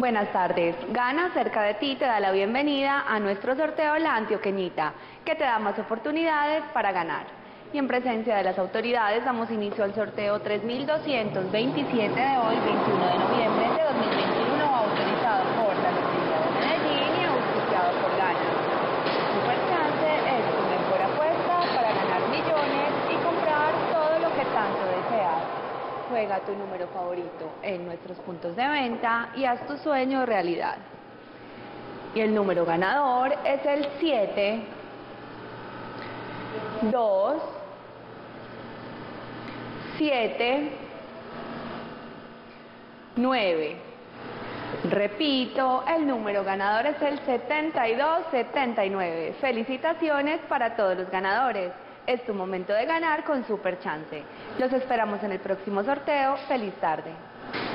Buenas tardes. Gana cerca de ti te da la bienvenida a nuestro sorteo La Antioqueñita, que te da más oportunidades para ganar. Y en presencia de las autoridades damos inicio al sorteo 3227 de hoy, 21 de noviembre de 2021, autorizado por la Lotería de Medellín y auspiciado por Gana. Super Chance es tu mejor apuesta para ganar millones y comprar todo lo que tanto deseas. Juega tu número favorito en nuestros puntos de venta y haz tu sueño realidad. Y el número ganador es el 7, 2, 7, 9. Repito, el número ganador es el 7279. Felicitaciones para todos los ganadores. Es tu momento de ganar con Super Chance. Los esperamos en el próximo sorteo. ¡Feliz tarde!